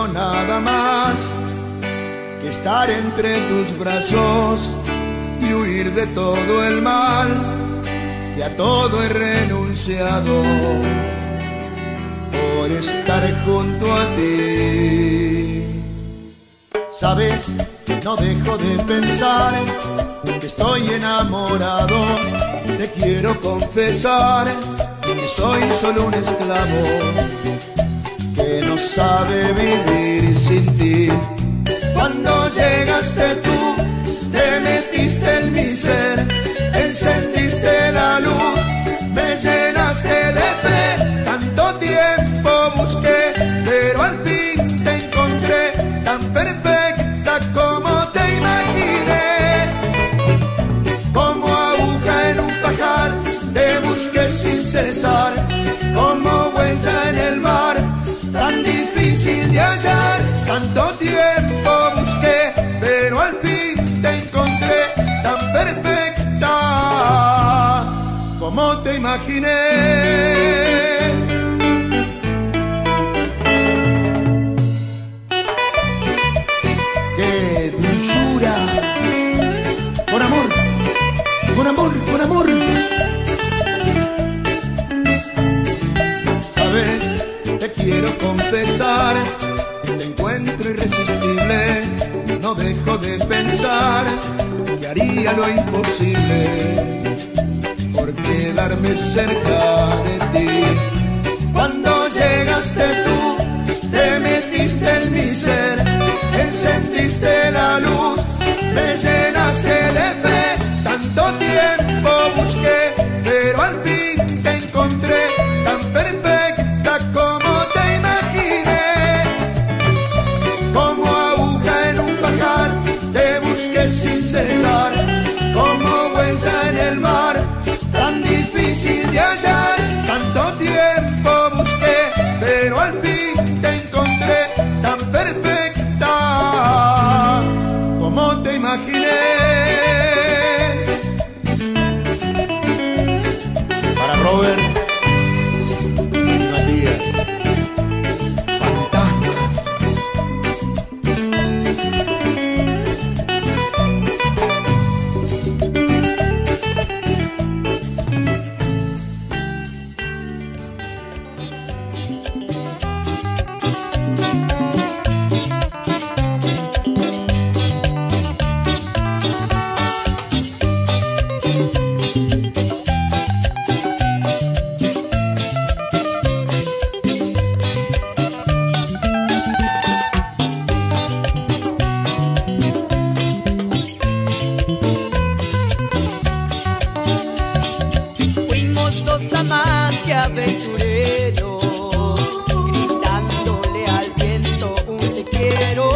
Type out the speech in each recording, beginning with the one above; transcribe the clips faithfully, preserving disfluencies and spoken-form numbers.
quiero nada más que estar entre tus brazos y huir de todo el mal, que a todo he renunciado por estar junto a ti. Sabes, no dejo de pensar que estoy enamorado. Te quiero confesar que soy solo un esclavo que no sabe vivir sin ti. Cuando llegaste tú, te metiste en mi ser, encendiste la luz, me llenaste de fe. Tanto tiempo busqué, pero al fin te encontré, tan perfecta como te imaginé. Como aguja en un pajar, te busqué sin cesar, como huella en el mar, tan difícil de hallar. Tanto tiempo busqué, pero al fin te encontré, tan perfecta como te imaginé. ¡Qué dulzura! Con amor, con amor, con amor. Sabes, te quiero confesar, te encuentro irresistible. No dejo de pensar que haría lo imposible por quedarme cerca de ti. Cuando llegaste tú, te metiste en mi ser, encendiste la luz, me llenaste de fe. Tanto tiempo busqué, pero al fin te encontré, tan perfecta como te imaginé. Como aguja en un pajar, te busqué sin cesar, como huella en el mar, tan difícil de hallar. Tanto tiempo busqué, pero al fin te encontré, tan perfecta como te imaginé. Para Robert y Matías, fantasmas. Aventureros, gritándole al viento un te quiero,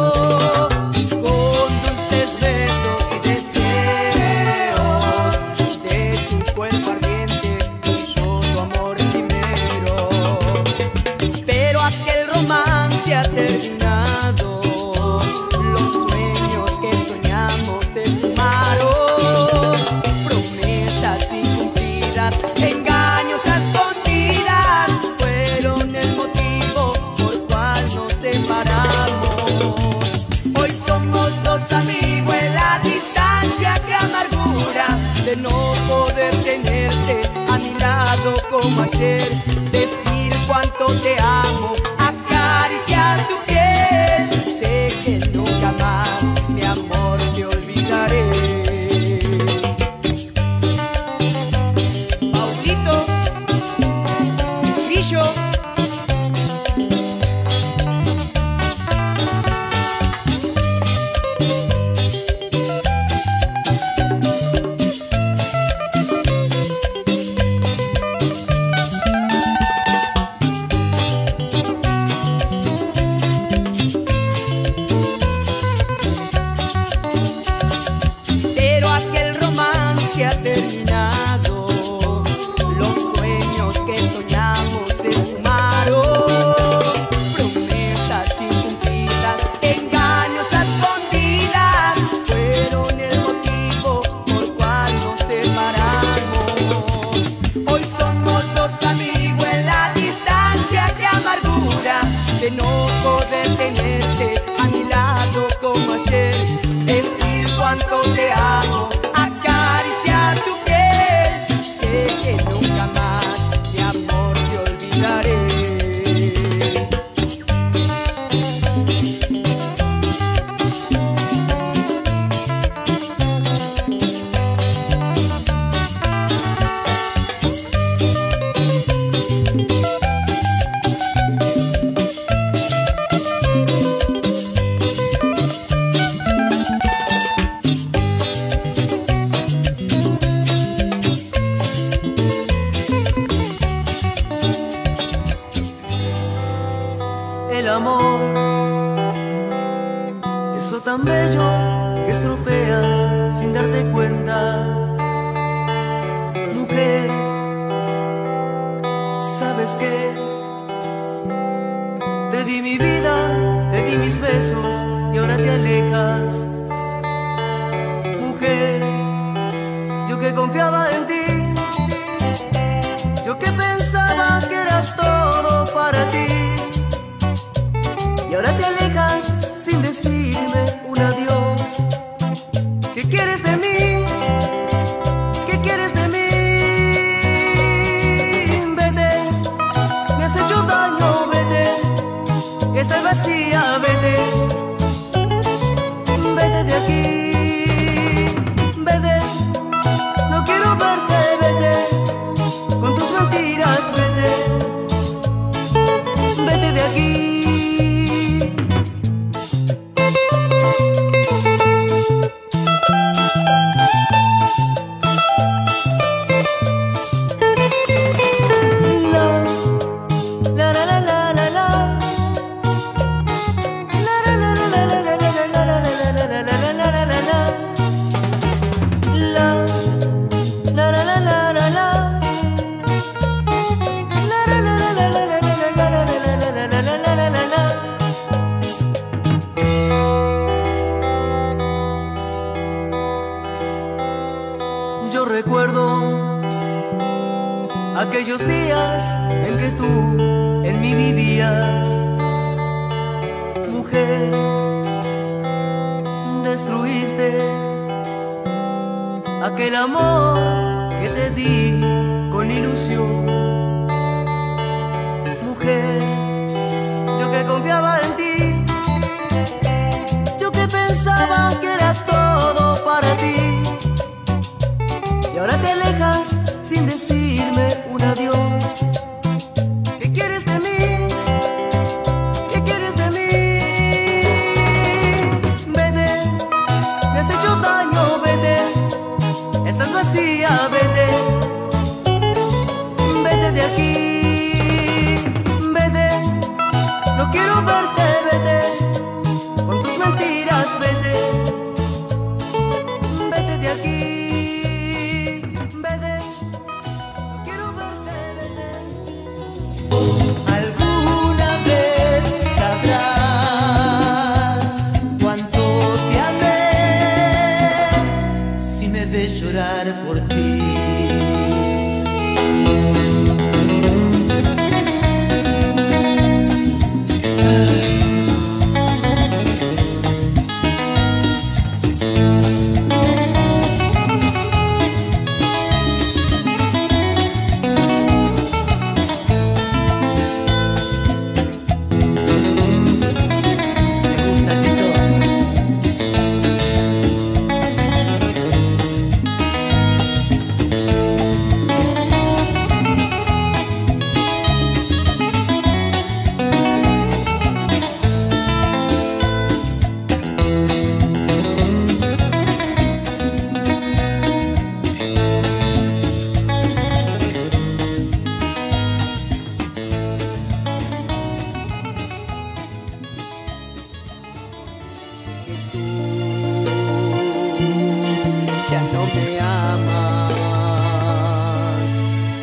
con dulces besos y deseos de tu cuerpo ardiente y yo tu amor primero. Pero aquel romance ha terminado, los sueños que soñamos se esfumaron, promesas incumplidas, engaños a escondidas fueron el motivo por cual nos separamos. Hoy somos dos amigos en la distancia, que amargura de no poder tenerte a mi lado como ayer, decir cuánto te amo, acariciar tu piel. Sé que nunca más, mi amor, te olvidaré. Grillo. beso tan bello que estropeas sin darte cuenta. Mujer, ¿sabes qué? Te di mi vida, te di mis besos y ahora te alejas. Mujer, yo que confiaba en ti, yo que pensaba que era todo para ti, y ahora te alejas sin decirme un adiós. ¿Qué quieres de mí? ¿Qué quieres de mí? Vete, me has hecho daño, vete, estás vacía, vete, vete de aquí, vete, no quiero verte, vete, con tus mentiras, vete, vete de aquí. Yo recuerdo aquellos días en que tú en mí vivías. Mujer, destruiste aquel amor que te di con ilusión. Mujer, yo que confiaba en ti, yo que pensaba que era todo para ti, y ahora te alejas sin decirme un adiós. ¿Qué quieres de mí? ¿Qué quieres de mí? Vete, me has hecho daño, vete, estás vacía, vete, vete de aquí, vete, no quiero verte, vete, con tus mentiras, vete, vete de aquí. Alguna vez sabrás cuánto te amé, si me ves llorar por ti. Ya no me amas,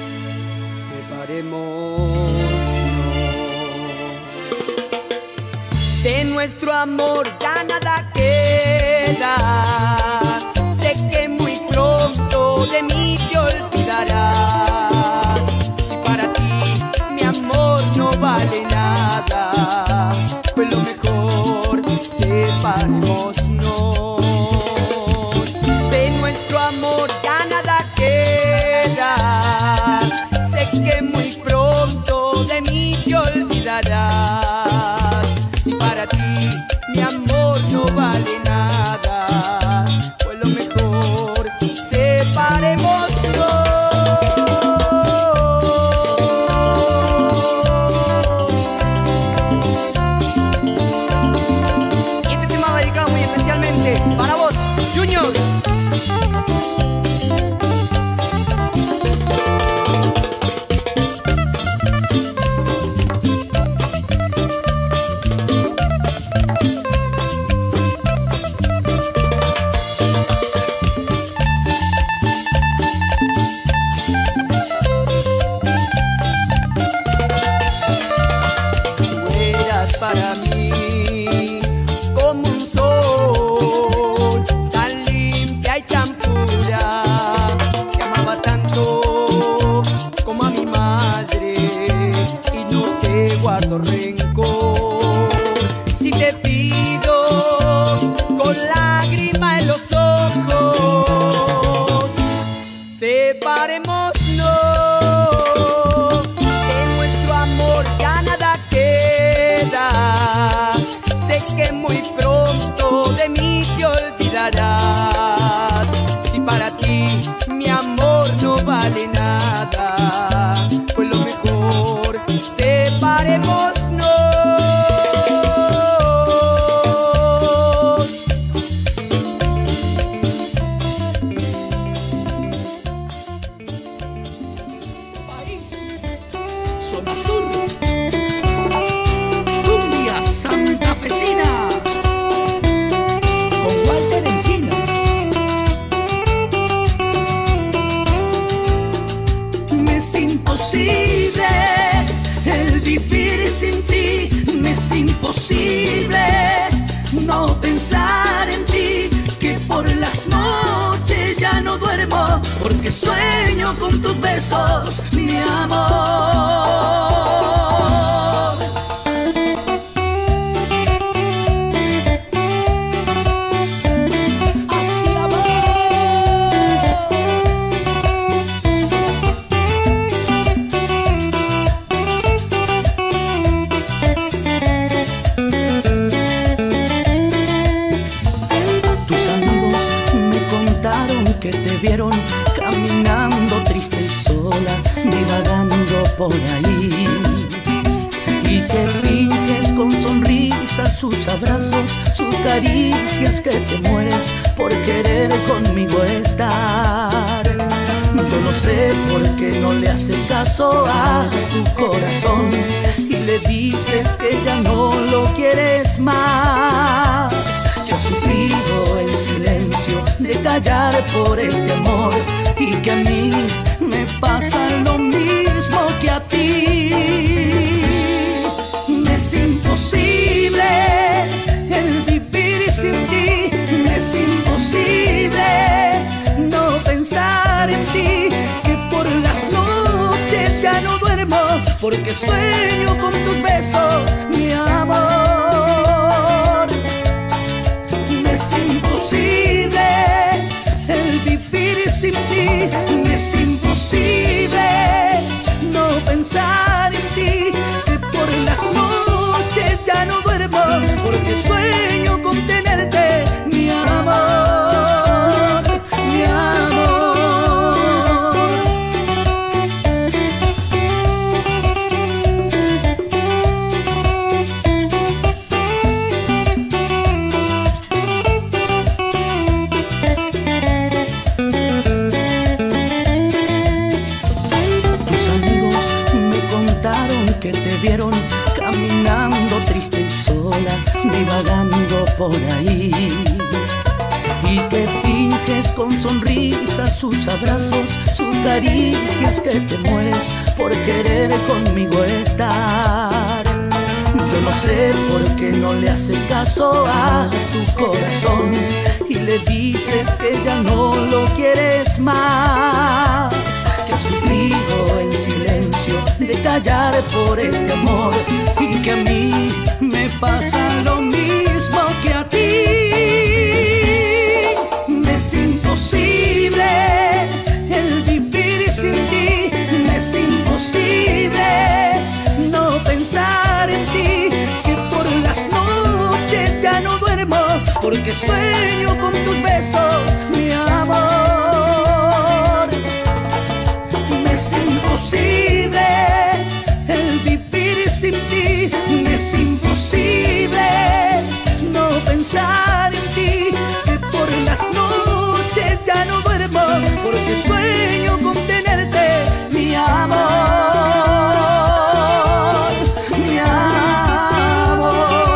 separémonos. De nuestro amor ya nada queda, sé que muy pronto de mí te olvidarás. Si para ti mi amor no vale nada, pues lo mejor separémonos. Amor ya nada queda, sé que muy pronto de mí te olvidarás. Si para ti mi amor no vale nada, pues lo mejor separémonos. Y este tema va dedicado muy especialmente para vos, Junior. te pido con lágrima en los ojos, separémonos, de nuestro amor ya nada queda. Sé que muy pronto de mí te olvidarás. Si para ti mi amor no vale nada, pues lo mejor, separémonos. País, zona azul, cumbia santafesina, con Walter Encina. Me es imposible el vivir sin ti, me es imposible no pensar en ti, que por las noches ya no duermo, porque sueño con tus besos, mi amor. Que te vieron caminando triste y sola, divagando por ahí, y que finges con sonrisas sus abrazos, sus caricias, que te mueres por querer conmigo estar. Yo no sé por qué no le haces caso a tu corazón y le dices que ya no lo quieres más. Yo he sufrido el silencio de callar por este amor, y que a mí me pasa lo mismo que a ti. Me es imposible el vivir sin ti, me es imposible no pensar en ti, que por las noches ya no duermo, porque sueño con tus besos, mi amor. Me es imposible el vivir sin ti, me es imposible no pensar en ti, que por las noches ya no duermo, porque sueño con tenerte, mi amor, mi amor. Que te vieron caminando triste y sola, divagando por ahí, y que finges con sonrisas sus abrazos, sus caricias, que te mueres por querer conmigo estar. Yo no sé por qué no le haces caso a tu corazón y le dices que ya no lo quieres más. Que has sufrido en silencio de callar por este amor, y que a mí me pasa lo mismo que a ti. Me es imposible el vivir sin ti, me es imposible no pensar en ti, que por las noches ya no duermo, porque sueño con tus besos, mi amor. Me es imposible el vivir sin ti, me es imposible no pensar en ti, que por las noches ya no duermo, porque sueño con tenerte, mi amor, mi amor.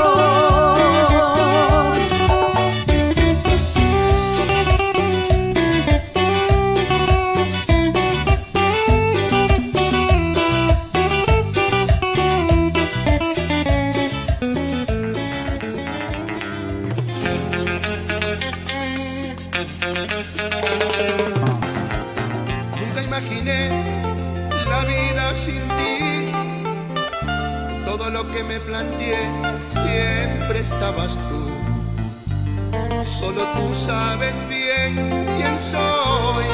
Imaginé la vida sin ti, todo lo que me planteé siempre siempre estabas tú. Solo tú sabes bien quién soy,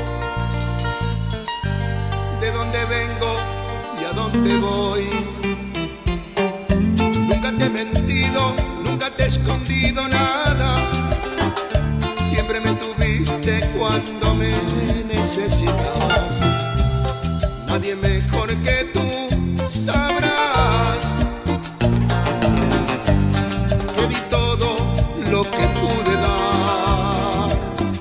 de dónde vengo y a dónde voy. Nunca te he mentido, nunca te he escondido nada. Siempre me tuviste cuando me necesitabas. Nadie mejor que tú sabrás que di todo lo que pude dar.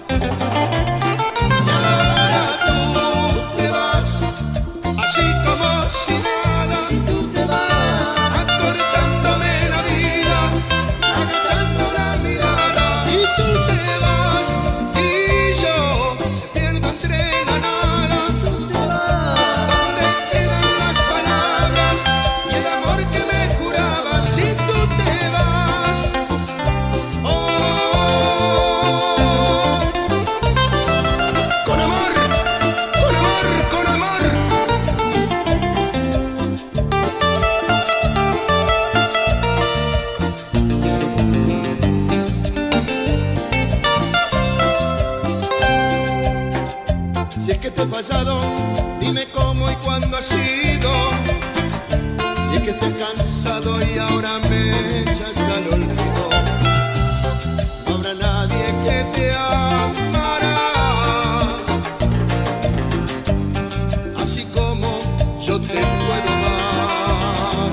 Y ahora tú te vas, así como si nada. Tú te vas, acortándome la vida, agachando la mirada. Y tú te vas, y yo me pierdo entre la nada. Tú te vas, ¿dónde quedan las palabras y el amor que me jurabas? Si tú te vas, con amor, con amor, con amor. Si es que te he fallado, dime cómo y cuándo ha sido. Si es que te he cansado y ahora me echas al olvido, no habrá nadie que te amará así como yo te puedo amar.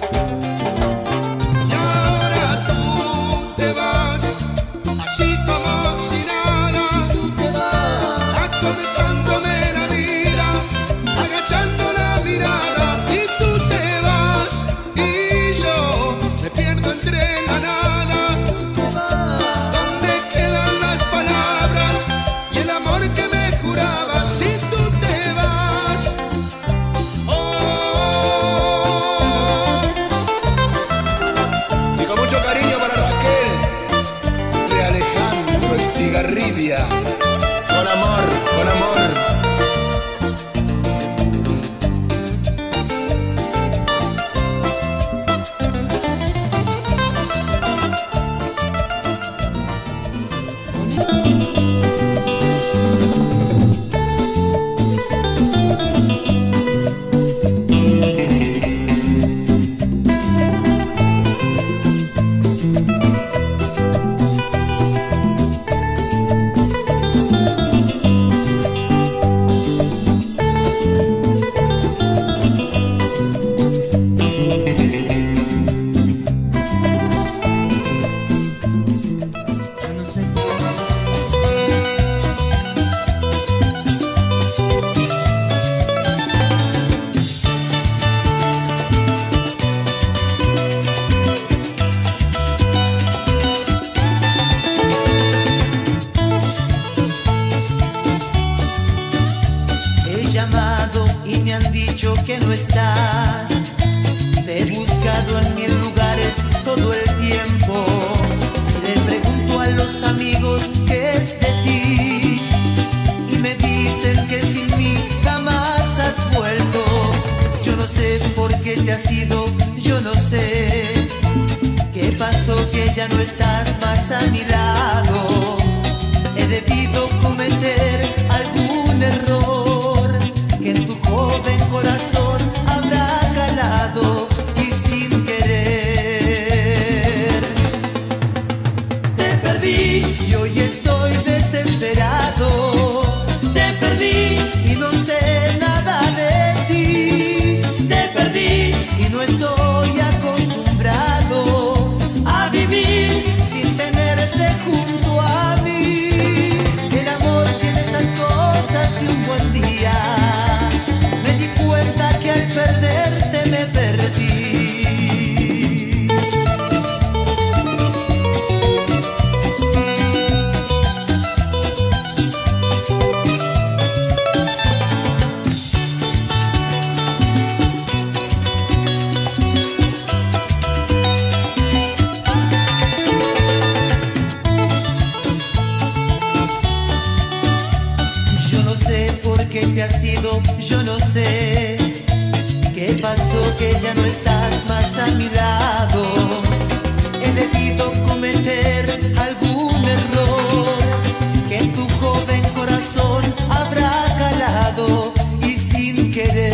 Y ahora tú te vas, así como si nada. Tú te vas, acortándome la vida, agachando la mirada. Y tú te vas, y yo me pierdo entre la nada. Tú te vas, ¿dónde quedan las palabras y el amor que me jurabas? Si tú te vas, y con mucho cariño para Raquel de Alejandro Estigarribia. Con amor, con amor. He llamado y me han dicho que no estás. Te he buscado en mil lugares todo el tiempo. Le pregunto a los amigos qué es de ti y me dicen que sin mí jamás has vuelto. Yo no sé por qué te has ido, yo no sé qué pasó que ya no estás más a mi lado. He debido cometer algún error que en tu joven corazón habrá calado y sin querer te perdí y hoy estoy desesperado. Te perdí y no sé nada de ti. Te perdí y no estoy acostumbrado a vivir sin tenerte junto a mí. El amor tiene esas cosas y un buen día me di cuenta que al perderte me perdí. Yo no sé por qué te has ido, yo no sé qué pasó que ya no estás más a mi lado. debido cometer algún error que en tu joven corazón habrá calado y sin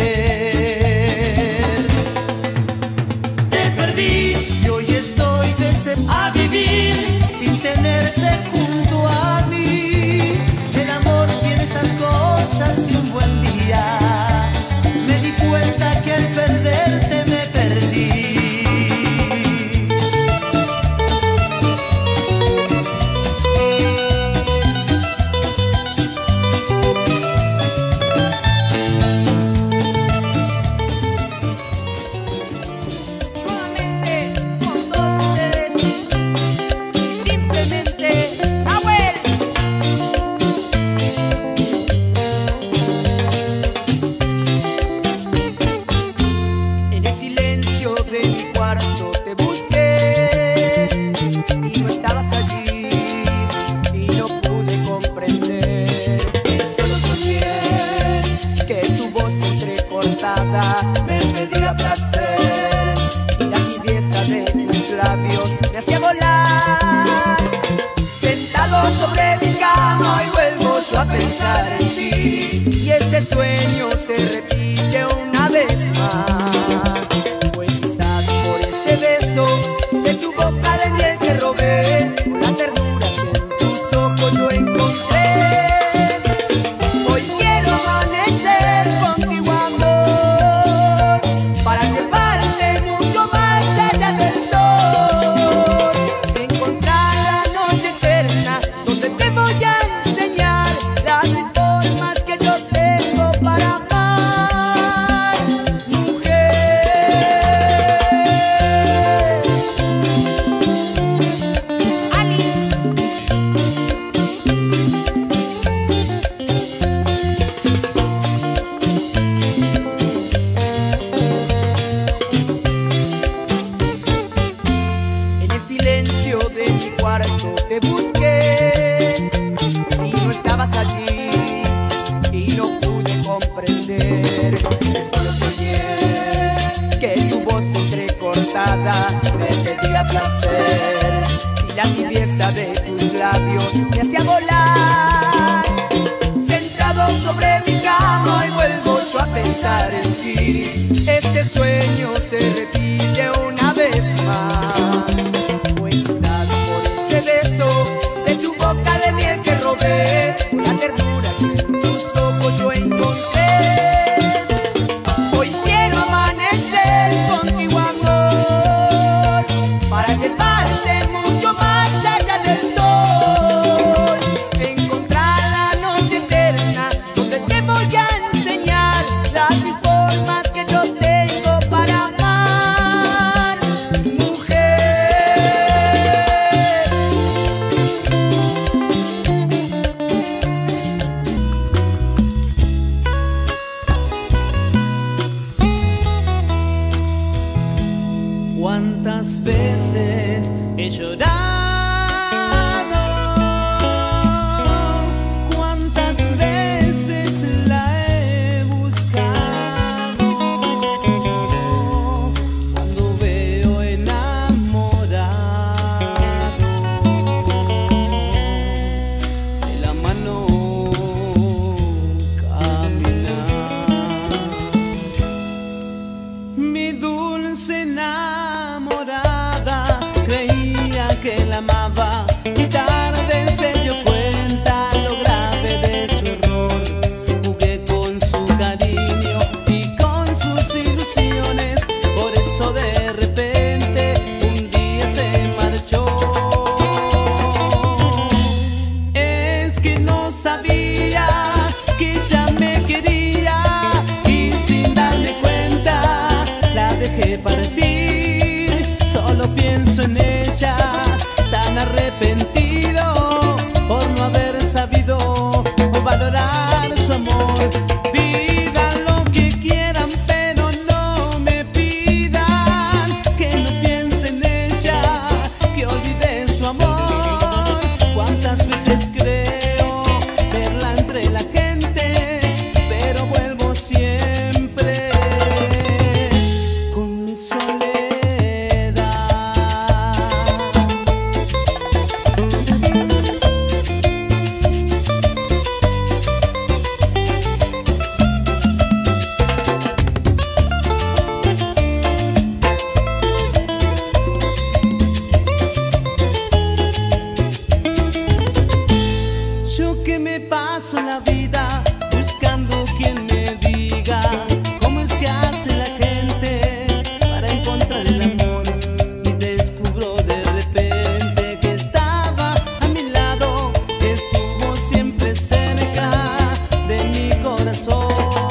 querer te perdí y hoy estoy desesperado a vivir sin tenerte junto a mí. El amor tiene esas cosas y un buen día me di cuenta que al perderte me perdí. Me pedía placer y la tibieza de tus labios me hacía volar. Sentado sobre mi cama y vuelvo yo a pensar en ti, y este sueño se repite una vez más. Pues quizás por ese beso de tu boca de miel que robé, por la ternura que en tus ojos yo encontré. Hoy quiero amanecer contigo, amor, para llevarte mucho más allá del sol. Encontrar la noche eterna donde te voy a enseñar las mil formas que yo tengo para amar, mujer. Ali. En el silencio de mi cuarto te busqué y no estabas allí y no pude comprender. Solo soñé que tu voz entrecortada me pedía placer y la tibieza de tus labios me hacía volar. Sentado sobre mi cama y vuelvo yo a pensar en ti, este sueño se repite una vez más. Fue quizás por ese beso de tu boca de miel que robé, por la ternura que en tus ojos yo encontré. Hoy quiero amanecer contigo, amor, para llevarte mucho más allá del sol. Encontrar la noche eterna donde te voy a enseñar las mil formas que yo tengo para amar, mujer. Cuántas veces he llorado, cuántas veces la he buscado, cuando veo enamorados de la mano caminar. Mi dulce enamorada creía que la amaba y tarde se dio cuenta lo grave de su error. Jugué con su cariño y con sus ilusiones, por eso de repente un día se marchó. Es que no sabía que ella me quería y sin darme cuenta la dejé partir. Solo pienso en ella, tan arrepentido por no haber sabido valorar su amor. Pidan lo que quieran, pero no me pidan que no piense en ella, que olvide su amor. Cuántas veces creo verla entre la gente, pero vuelvo siempre con mi soledad. paso la vida buscando quien me diga cómo es que hace la gente para encontrar el amor. Y descubro de repente que estaba a mi lado, que estuvo siempre cerca de mi corazón.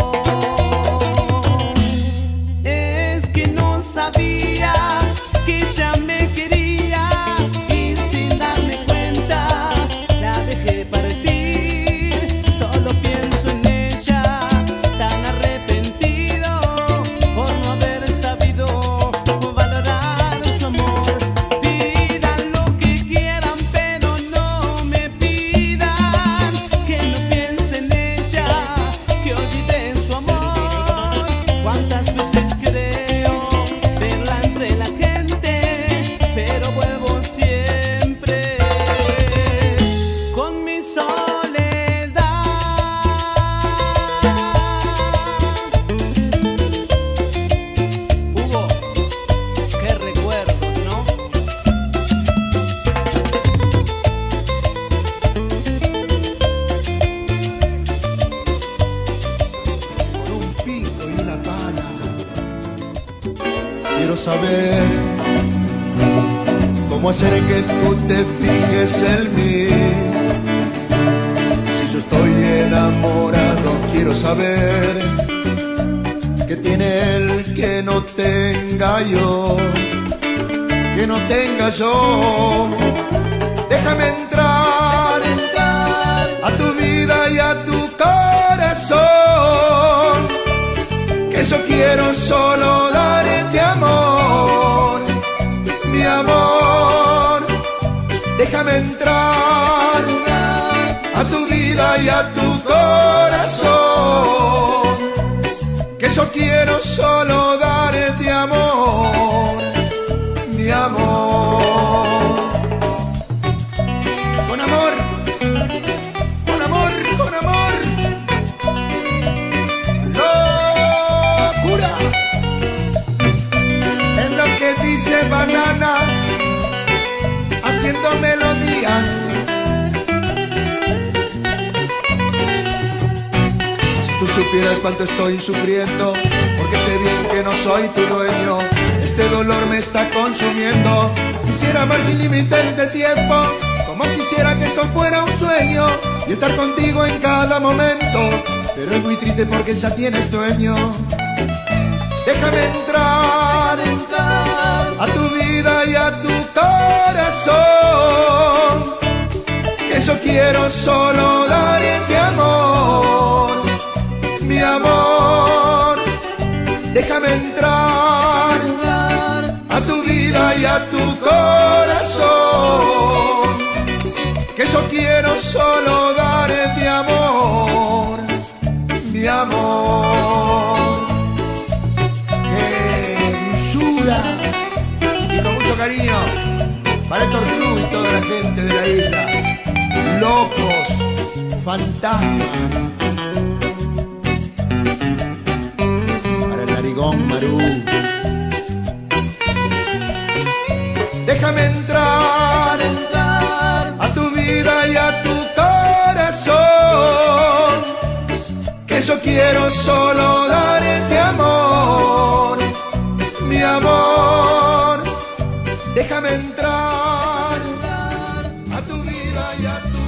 Es que no sabía que ella me quería y sin darme cuenta la dejé partir. Solo pienso en ella, tan arrepentido por no haber sabido valorar su amor. Pidan lo que quieran, pero no me pidan que no piense en ella, que olvide su amor. Cuántas veces creo verla entre la gente, pero vuelvo siempre con mi soledad. Hugo, qué recuerdos, ¿no? Por un pico y una pala. Quiero saber cómo hacer que tú te fijes en mí. Si yo estoy enamorado, quiero saber qué tiene él que no tenga yo, que no tenga yo. Déjame entrar, entrar a tu vida y a tu corazón, que yo quiero solo darte amor, mi amor. Déjame entrar a tu vida y a tu corazón, que yo quiero solo darte amor, mi amor. Con amor, con amor, con amor. Locura. Es lo que dice Banana, haciendo melodías. Si tú supieras cuánto estoy sufriendo, porque sé bien que no soy tu dueño. Este dolor me está consumiendo. Quisiera amar sin límites de tiempo, como quisiera que esto fuera un sueño y estar contigo en cada momento, pero es muy triste porque ya tienes dueño. Déjame entrar, entrar a tu vida y a tu corazón, que yo quiero solo darte amor, mi amor. Déjame entrar a tu vida y a tu corazón, que yo quiero solo darte amor, mi amor. ¡Qué dulzura! Y con mucho cariño para Héctor Cruz y toda la gente de la isla. Locos, fantasmas. Para el narigón Marú. Déjame entrar, entrar a tu vida y a tu corazón, que yo quiero solo darte amor, mi amor. Déjame entrar a tu vida y a tu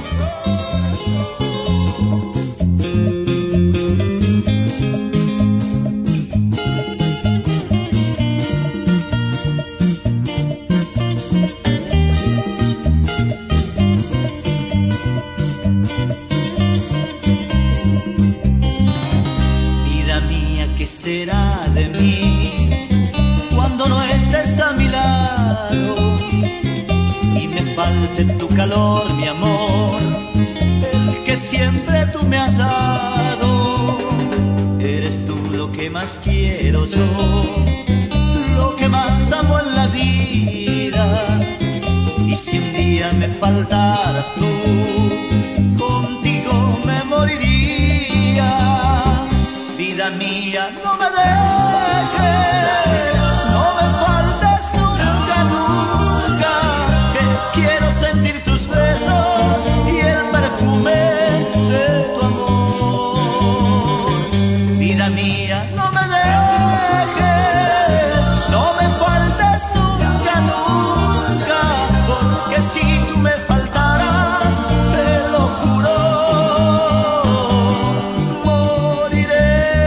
¿Qué será de mí cuando no estés a mi lado y me falte tu calor, mi amor, el que siempre tú me has dado? Eres tú lo que más quiero yo, lo que más amo en la vida. Y si un día me faltaras tú, contigo me moriría. Vida mía, no me dejes, no me faltes nunca, nunca, que quiero sentir tus besos y el perfume de tu amor. me faltaras, te lo juro, moriré.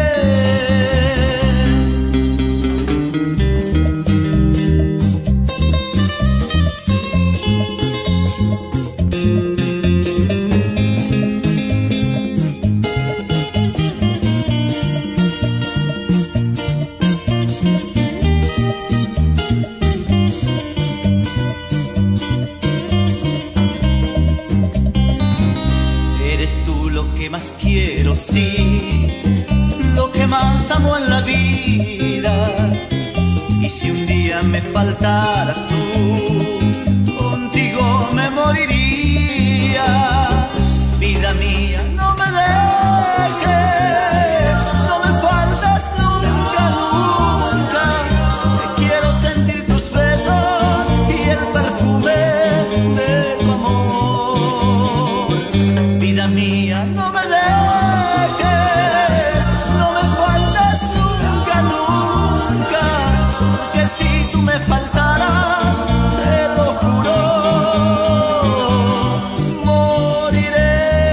Más quiero, sí, lo que más amo en la vida. Y si un día me faltaras tú, contigo me moriría. Vida mía, no me dejes, no me faltes nunca, nunca. Te quiero sentir tus besos y el perfume de tu amor. Vida mía, no me dejes, no me faltes nunca, nunca, que si tú me faltaras, te lo juro, moriré.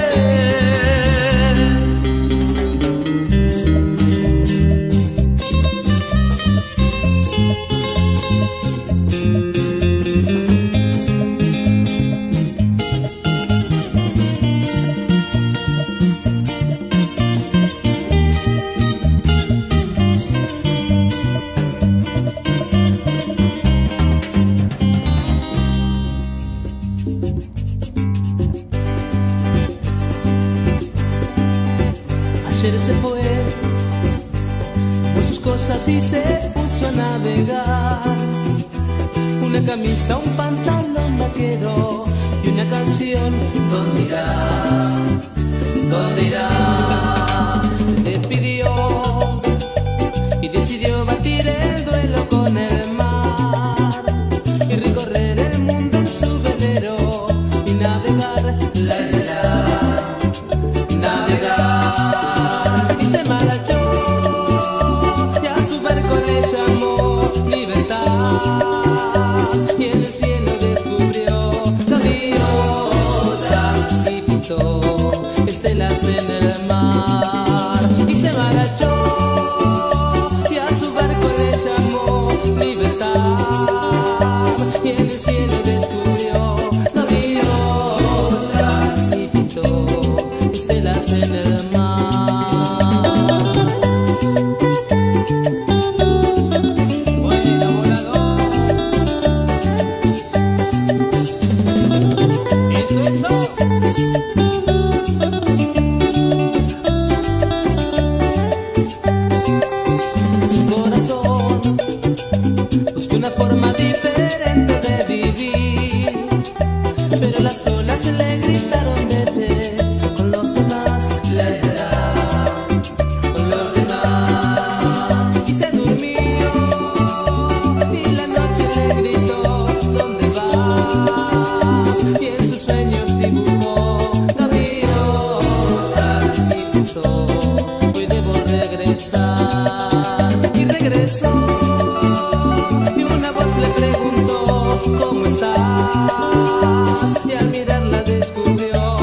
Ayer se fue con sus cosas y se puso a navegar. Una camisa, un pantalón vaquero y una canción. ¿Dónde irás? ¿Dónde irás? Se despidió y decidió batir el duelo con el mar y recorrer el mundo en su velero y navegar, navegar, navegar. Y se marchó y a su barco le llamó libertad, y en el cielo descubrió gaviotas y pintó estelas en el mar. Y se marchó y a su barco le llamó libertad, y en el cielo descubrió gaviotas y pintó estelas en el mar. Pero las olas le gritaron vete con los demás, con los demás. Y se durmió y la noche le gritó ¿dónde vas? Y en sus sueños dibujó gaviotas y pensó hoy debo regresar. Y regresó y una voz le preguntó ¿cómo estás? Y al mirarla descubrió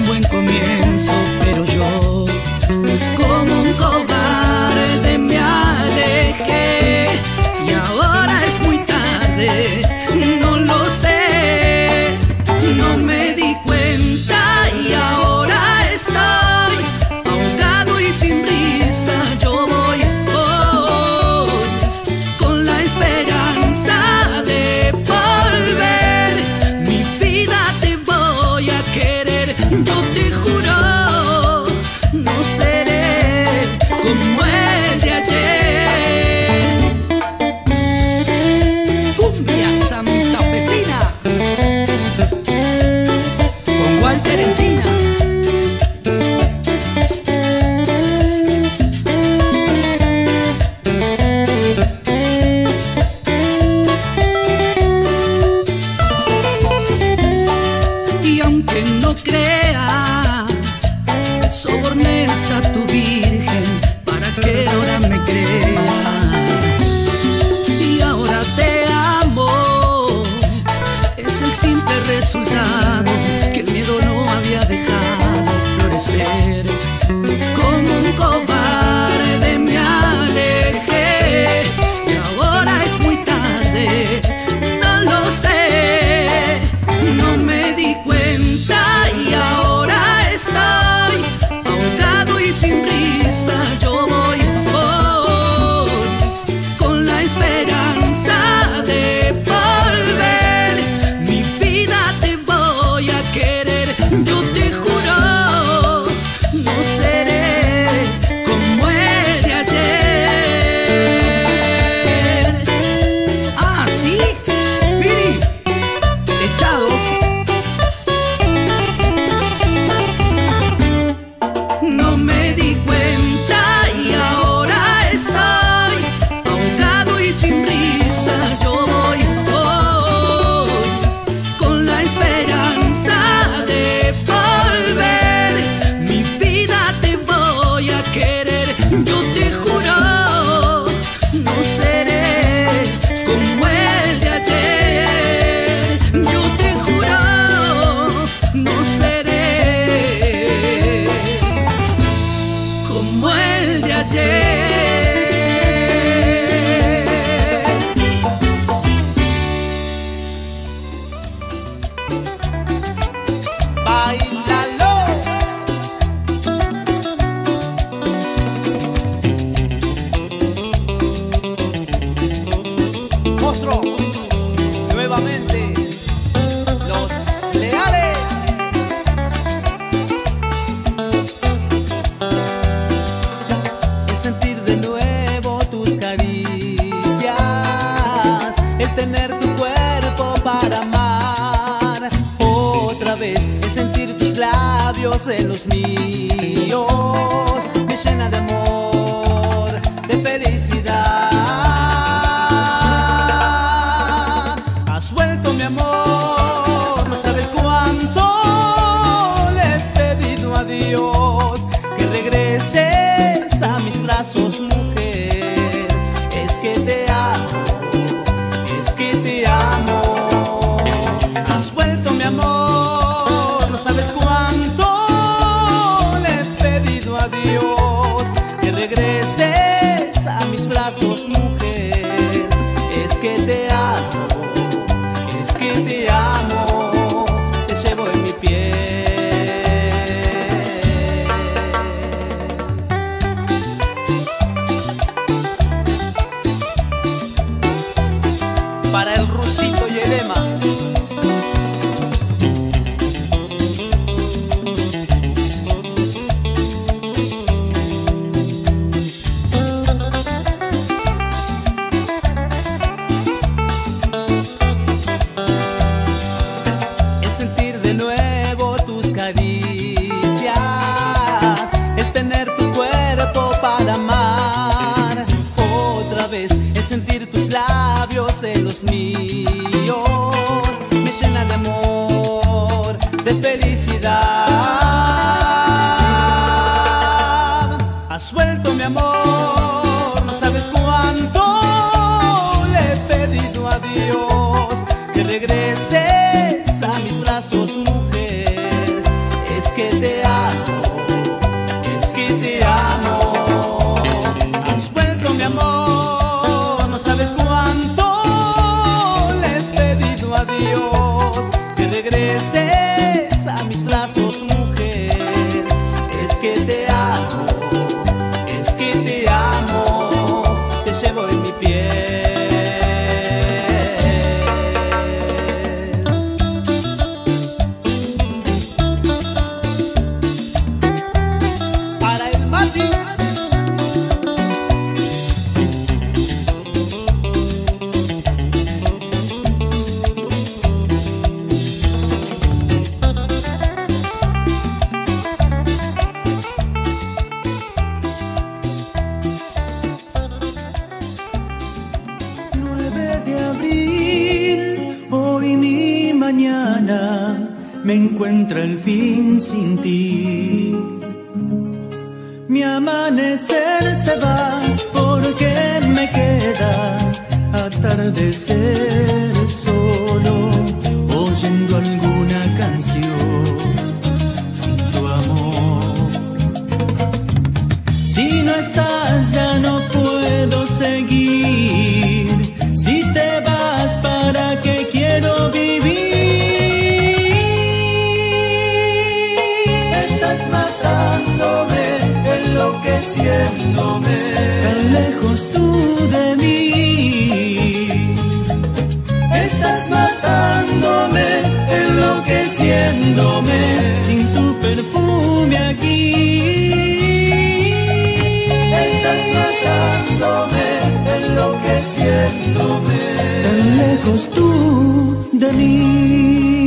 un buen comienzo, pero yo como un cobarde me alejé y ahora es muy tarde, no lo sé, no me di cuenta y ahora estoy ahogado y sin risa. Yo voy, voy con la esperanza de volver, mi vida te voy a querer, yo te juro, no seré como el de ayer. Cumbia santafesina con Walter Encina. Y aunque no creas, soborné hasta tu virgen para que ahora me creas. Y ahora te amo, es el simple resultado que el miedo no había dejado florecer. Como un cobarde me alejé y ahora es muy tarde, no lo sé, no me di cuenta y ahora estoy ahogado y sin risa. Yo voy, voy con la esperanza de volver, mi vida te voy a querer, yo te juro, no seré como el de ayer. Ah, sí, Firi, echado. No me di cuenta y ahora estoy ahogado y sin risa. Yo voy, voy con la esperanza de volver, mi vida te voy a querer, yo te juro, no seré como el de ayer. Yo te juro, no seré como el de ayer. Báilalo. Monstruo, nuevamente los leales. El sentir de nuevo tus caricias, el tener tu cuerpo para amar otra vez, el sentir tus labios en los míos, me llena de amor, de felicidad. Has vuelto mi amor, no sabes cuánto le he pedido a Dios que regreses a mis brazos, mujer. Es que te amo, es que te amo. Has vuelto mi amor, no sabes cuánto le he pedido a Dios que regreses a mis brazos, mujer. Es que te amo, es que te amo, te llevo en mi piel. Para el Rusito y el Ema. El sentir de nuevo tus caricias, el tener tu cuerpo para amar otra vez, el sentir tus labios en los míos, me llena de amor, de felicidad. Has vuelto mi amor, no sabes cuánto le he pedido a Dios que regreses a mis brazos, mujer. Es que te amo, es que te amo. Has vuelto mi amor, no sabes cuánto le he pedido a Dios que regreses a mis brazos, mujer. Es que te amo, es que te amo, te llevo en mi piel. Me encuentra el fin sin ti. Mi amanecer se va porque me queda atardecer solo, oyendo alguna canción sin tu amor. Si no estás ya no puedo seguir. Si te vas, ¿para qué quiero vivir? Enloqueciéndome, tan lejos tú de mí. Estás matándome, enloqueciéndome, sin tu perfume aquí. Estás matándome, enloqueciéndome, tan lejos tú de mí.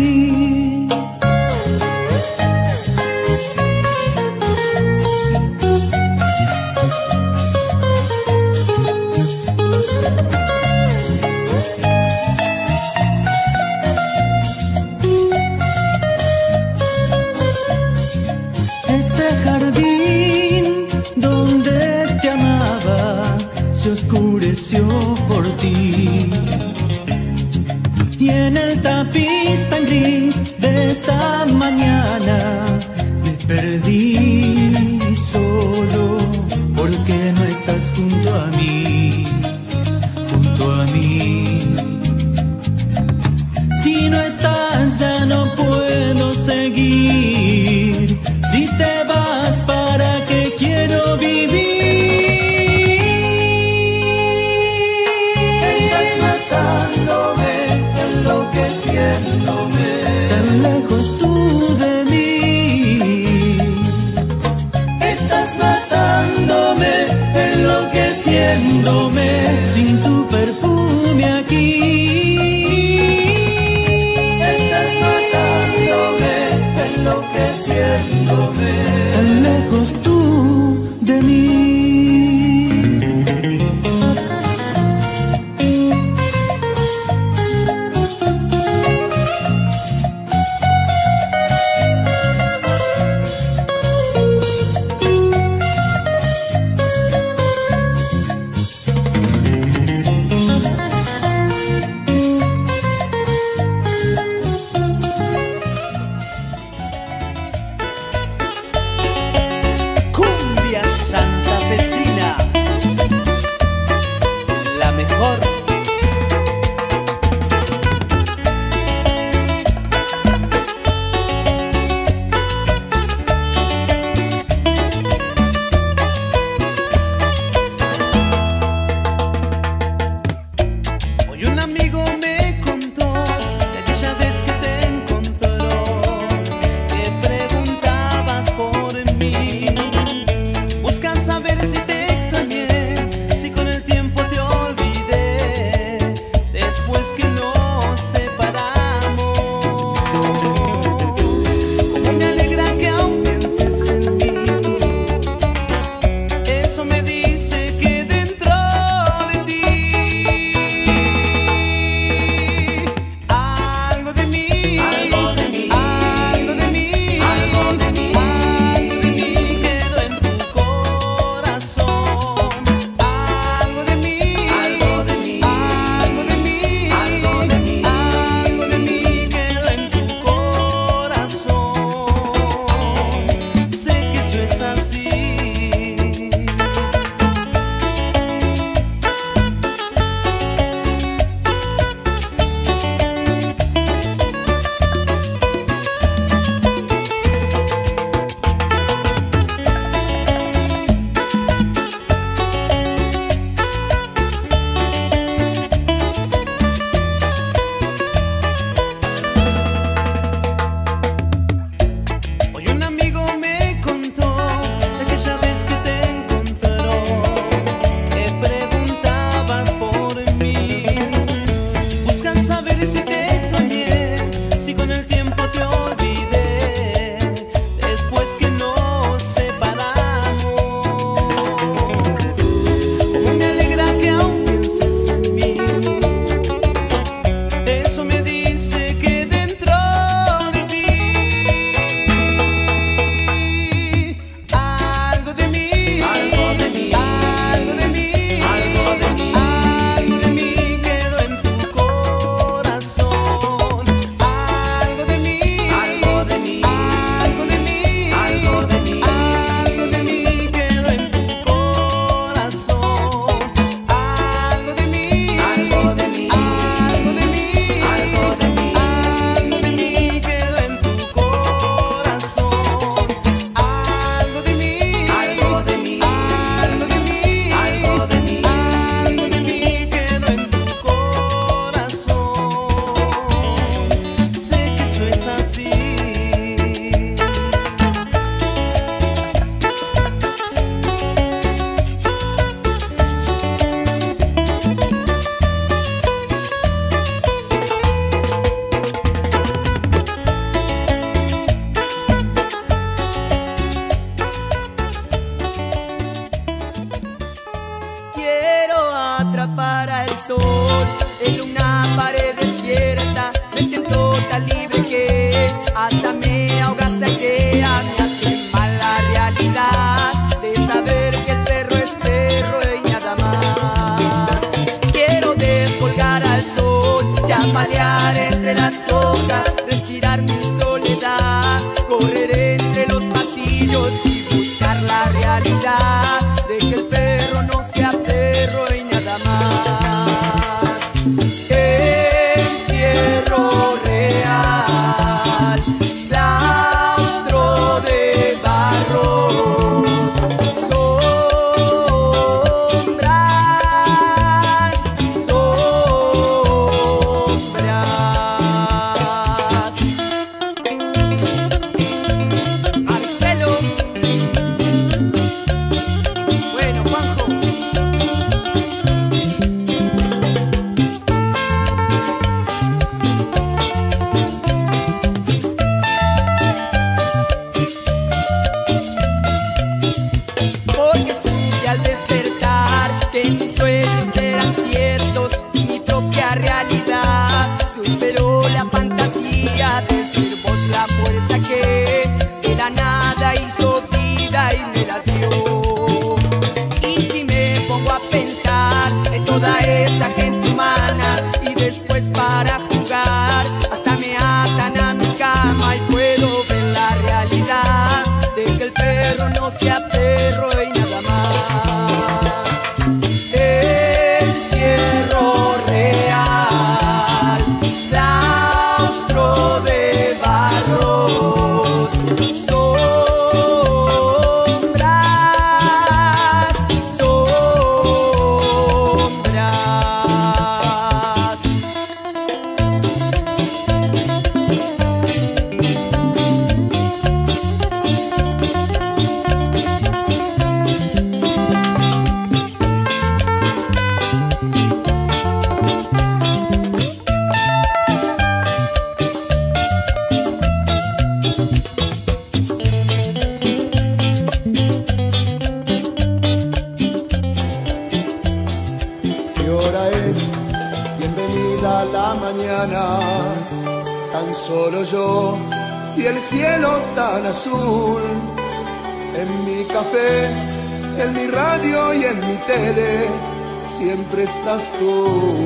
Por ti, y en el tapiz tan gris de esta mañana me perdí solo, porque no estás junto a mí, junto a mí. Si no estás ya no puedo seguir. Si te vas, ¿para qué quiero vivir? Tan lejos tú de mí. Estás matándome, enloqueciéndome, sin tu perfume aquí. Estás matándome, enloqueciéndome, tan lejos tú de mí. no sea perro y nada más. Encierro real, claustro de barros, sombras, sombras. ¿Qué hora es? Bienvenida a la mañana, tan solo yo y el cielo tan azul. En mi café, en mi radio y en mi tele, siempre estás tú.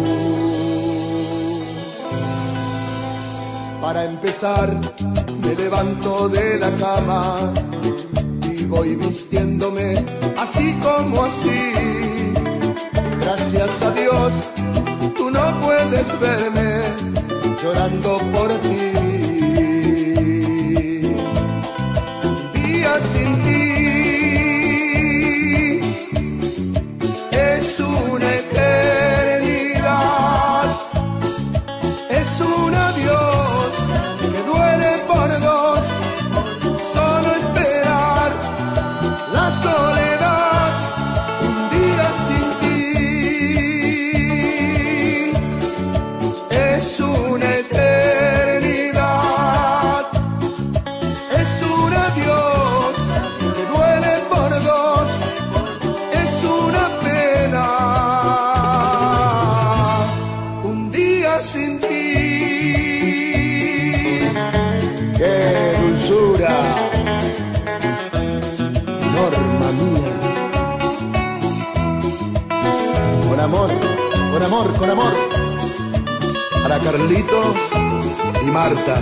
Para empezar, me levanto de la cama y voy vistiéndome así como así. Gracias a Dios, tú no puedes verme llorando por ti. Un día sin ti es una eternidad, es un adiós que duele por dos. Solo esperar la soledad, un día sin ti. Es una eternidad, es un adiós que duele por dos, es una pena, un día sin ti. ¡Qué dulzura! Norma mía. Con amor, con amor, con amor. Para Carlitos y Marta.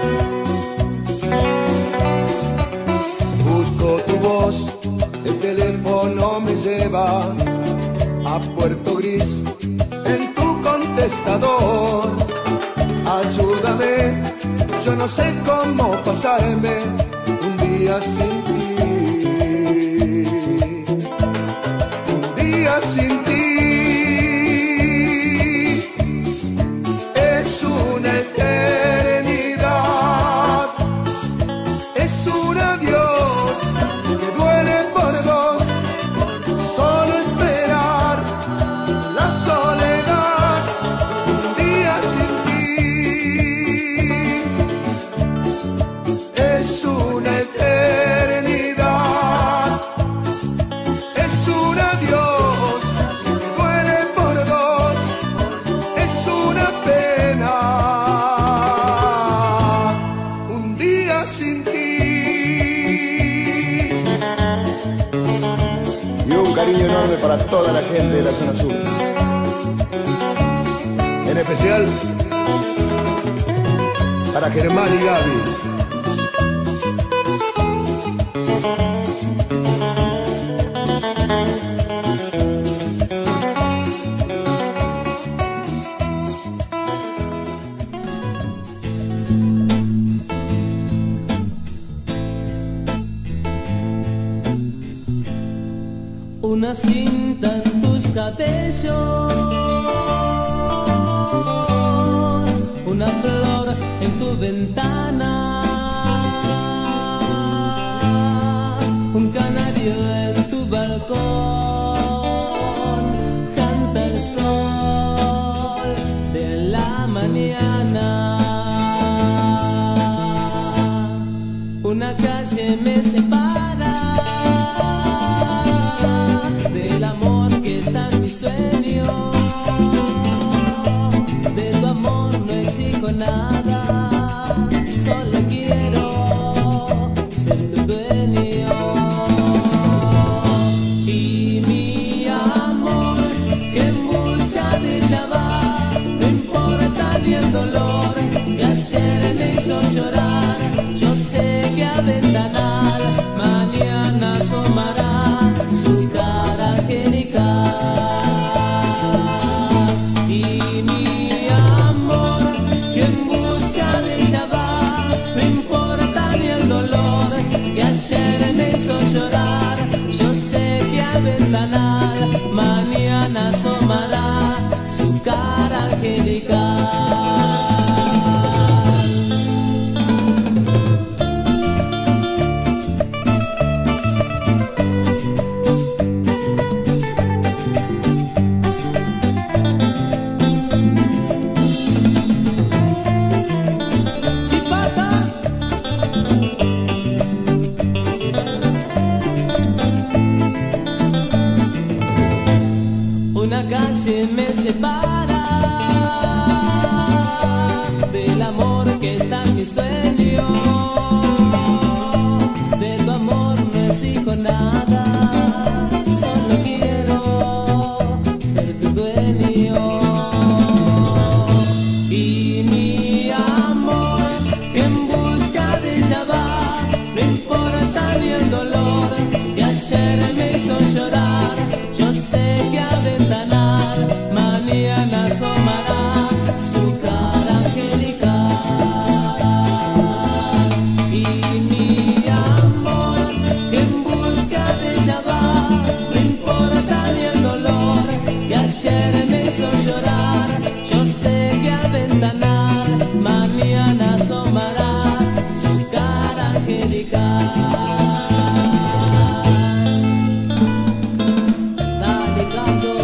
Busco tu voz, el teléfono me lleva a Puerto Gris en tu contestador. Ayúdame, yo no sé cómo pasarme un día sin ti. Un día sin ti. Es una eternidad, es un adiós que duele por dos. Solo esperar la soledad, un día sin ti. Es una eternidad, es un adiós que duele por dos. Es una pena, un día sin ti. Y un cariño enorme para toda la gente de la zona sur. En especial para Germán y Gaby. Una cinta en tus cabellos, una flor en tu ventana, un canario en tu balcón, canta el sol de la mañana. Una calle me separa del amor que está en mi sueño. De tu amor no exijo nada, solo quiero ser tu dueño. Y mi amor, que en busca de ella va, no importa ni el dolor que ayer me hizo llorar. Yo sé que al ventanal noche me separa del amor que está en mi sueño. De tu amor no exijo nada, solo quiero ser tu dueño. Y mi amor en busca de ella va, no importa ni el dolor que ayer me hizo llorar. Yo sé que a ventanar mañana asomará su cara angelical. Y mi amor que en busca de ella va, no importa ni el dolor que ayer me hizo llorar. Yo sé que a ventanar mañana asomará su cara angelical. Dale, Cacho.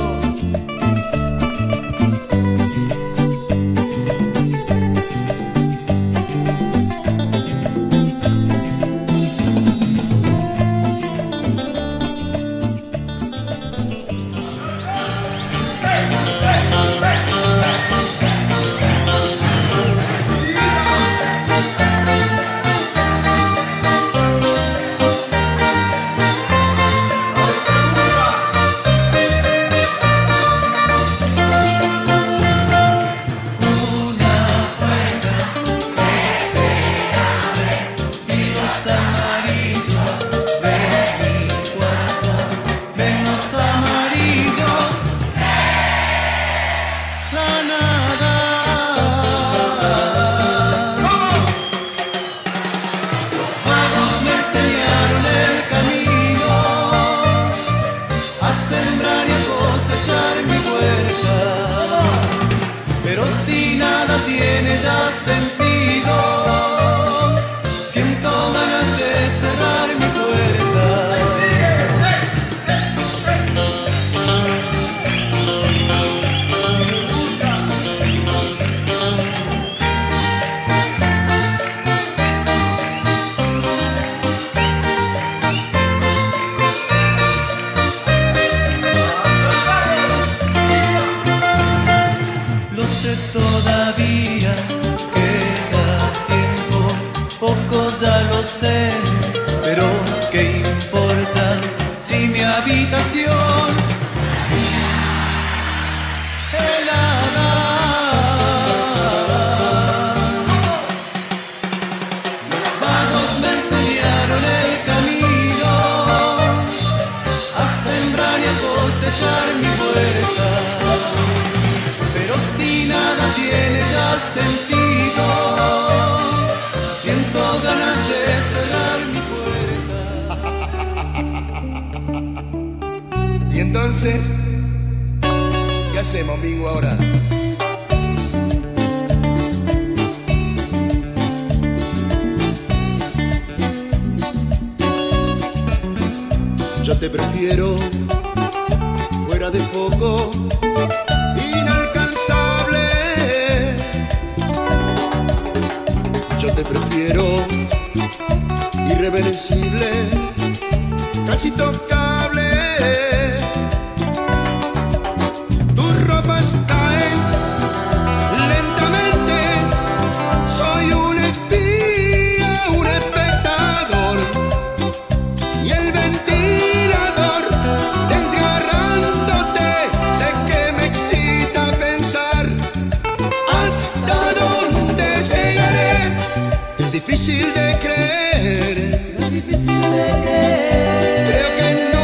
Entonces, ¿qué hacemos, Mingo, ahora? Yo te prefiero fuera de foco, inalcanzable. Yo te prefiero irreversible, casi tocable. Caen lentamente, soy un espía, un espectador, y el ventilador desgarrándote, sé que me excita pensar hasta dónde llegaré. Es difícil de creer, es difícil de creer. Creo que no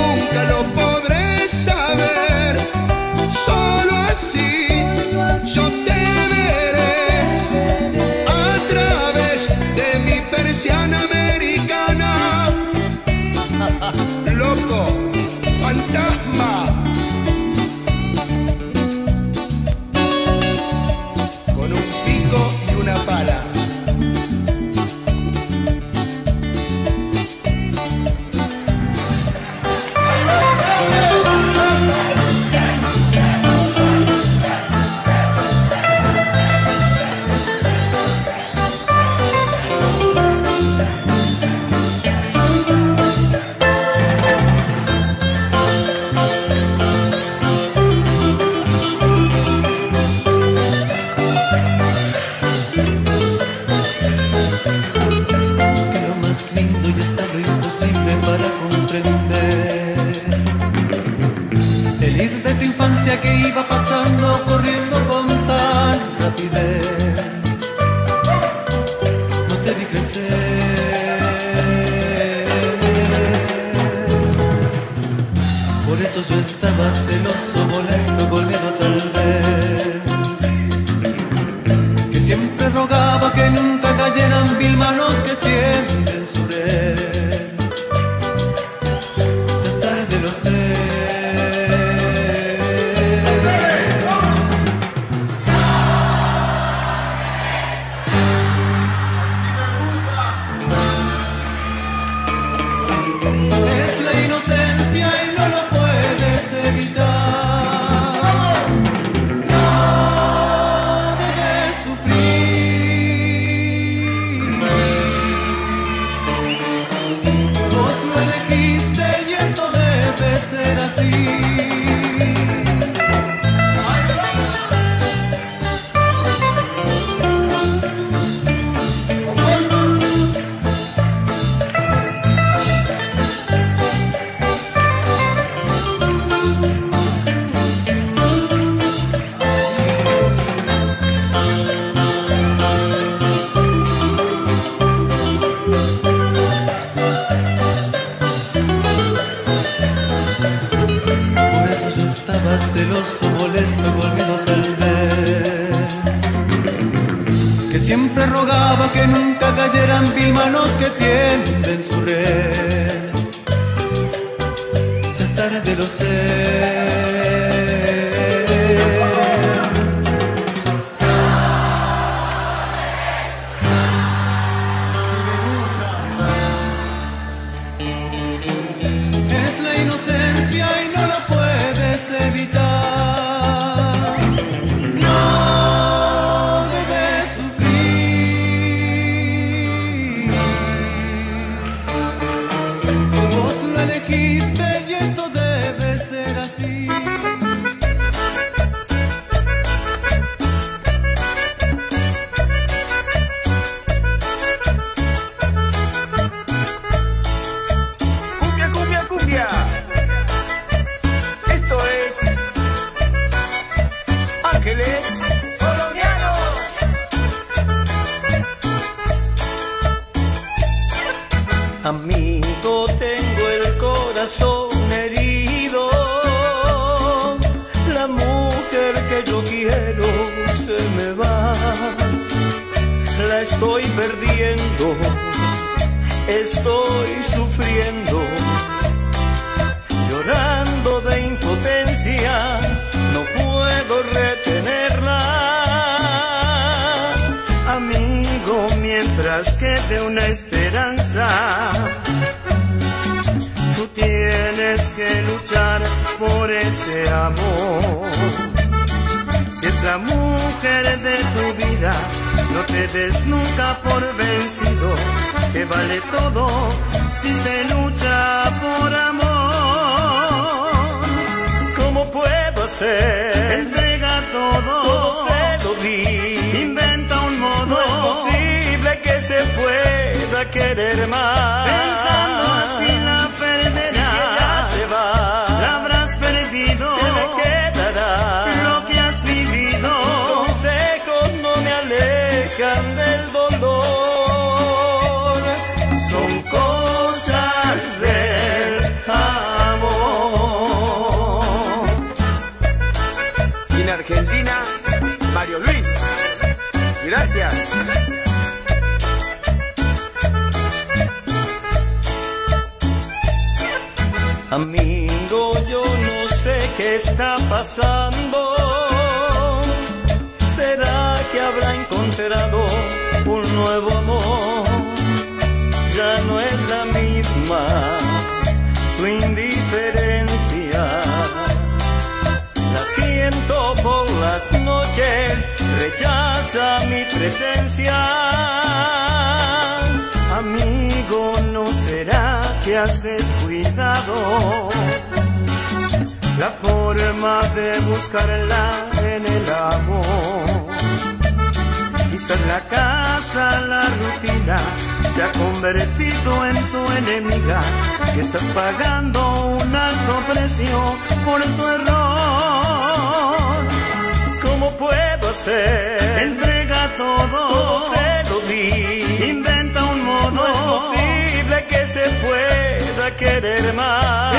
vida que iba pasando corriendo con tan rapidez. No te vi crecer, por eso yo estaba celoso, molesto, con miedo tal vez, que siempre rogaba que nunca cayeran mil manos que tienden su red. Ya es tarde, lo sé. Es la inocencia y no lo puedes evitar. No debes sufrir. Vos lo elegiste y esto debe ser así. Celoso, molesto, con miedo tal vez, que siempre rogaba que nunca cayeran mil manos que tienden su red. Ya es tarde, lo sé. Es la inocencia y no lo puedes evitar. No debes sufrir. Vos lo elegiste y esto debe ser así. Cumbia, cumbia, cumbia. Esto es Ángeles Colombianos. Amigo, tengo el corazón herido. La mujer que yo quiero se me va. La estoy perdiendo, estoy sufriendo, llorando de impotencia, no puedo retenerla. Amigo, mientras quede una esperanza, tú tienes que luchar por ese amor. Si es la mujer de tu vida, no te des nunca por vencido, que vale todo si se lucha por amor. ¿Cómo puedo hacer? Entrega todo, todo se lo di. Inventa un modo, no es posible que se pueda querer más. Pensando así la perderás. Y si ella se va, la habrás perdido. ¿Qué me quedará? Lo que has vivido. Tus consejos no me alejan del dolor. Son cosas del amor. Y en Argentina, Mario Luis. Gracias. Amigo, yo no sé qué está pasando. ¿Será que habrá encontrado un nuevo amor? Ya no es la misma su indiferencia. La siento por las noches, rechaza mi presencia. Amigo, ¿no será que has descuidado la forma de buscarla en el amor? Quizás la casa, la rutina se ha convertido en tu enemiga, que estás pagando un alto precio por tu error. ¿cómo puedo hacer? Entrega todo, se lo di. inventa un modo. No es posible que se pueda querer más.